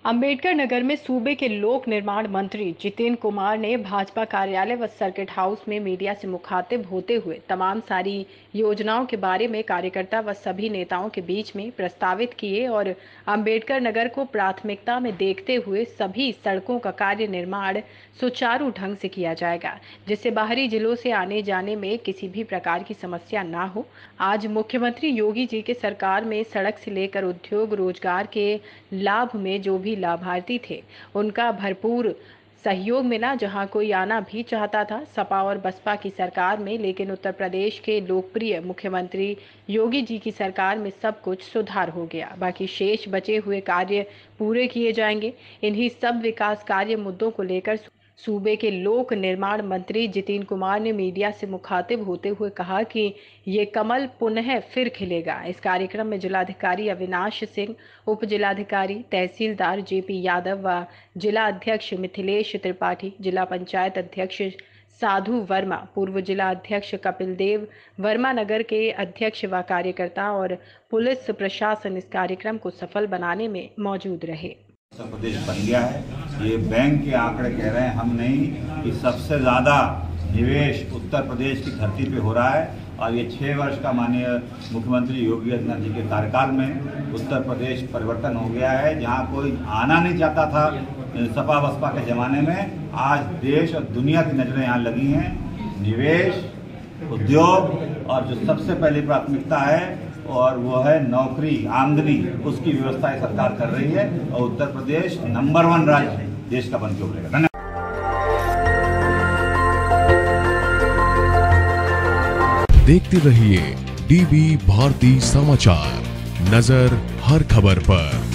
अंबेडकर नगर में सूबे के लोक निर्माण मंत्री जितेंद्र कुमार ने भाजपा कार्यालय व सर्किट हाउस में मीडिया से मुखातिब होते हुए तमाम सारी योजनाओं के बारे में कार्यकर्ता व सभी नेताओं के बीच में प्रस्तावित किए और अंबेडकर नगर को प्राथमिकता में देखते हुए सभी सड़कों का कार्य निर्माण सुचारू ढंग से किया जाएगा, जिससे बाहरी जिलों से आने जाने में किसी भी प्रकार की समस्या ना हो। आज मुख्यमंत्री योगी जी के सरकार में सड़क से लेकर उद्योग रोजगार के लाभ में जो भी लाभार्थी थे उनका भरपूर सहयोग मिला। जहां कोई आना भी चाहता था सपा और बसपा की सरकार में, लेकिन उत्तर प्रदेश के लोकप्रिय मुख्यमंत्री योगी जी की सरकार में सब कुछ सुधार हो गया। बाकी शेष बचे हुए कार्य पूरे किए जाएंगे। इन्हीं सब विकास कार्य मुद्दों को लेकर सूबे के लोक निर्माण मंत्री जितेंद्र कुमार ने मीडिया से मुखातिब होते हुए कहा कि ये कमल पुनः फिर खिलेगा। इस कार्यक्रम में जिलाधिकारी अविनाश सिंह, उप जिलाधिकारी तहसीलदार जेपी यादव व जिला अध्यक्ष मिथिलेश त्रिपाठी, जिला पंचायत अध्यक्ष साधु वर्मा, पूर्व जिला अध्यक्ष कपिल देव वर्मा, नगर के अध्यक्ष व कार्यकर्ता और पुलिस प्रशासन इस कार्यक्रम को सफल बनाने में मौजूद रहे। उत्तर प्रदेश बन गया है। ये बैंक के आंकड़े कह रहे हैं, हम नहीं, कि सबसे ज्यादा निवेश उत्तर प्रदेश की धरती पे हो रहा है। और ये 6 वर्ष का माननीय मुख्यमंत्री योगी आदित्यनाथ जी के कार्यकाल में उत्तर प्रदेश परिवर्तन हो गया है। जहां कोई आना नहीं चाहता था सपा बसपा के जमाने में, आज देश और दुनिया की नजरें यहाँ लगी हैं। निवेश, उद्योग और जो सबसे पहली प्राथमिकता है और वो है नौकरी, आमदनी, उसकी व्यवस्था सरकार कर रही है और उत्तर प्रदेश नंबर 1 राज्य देश का बन के उभरेगा। धन्यवाद। देखते रहिए डीवी भारती समाचार, नजर हर खबर पर।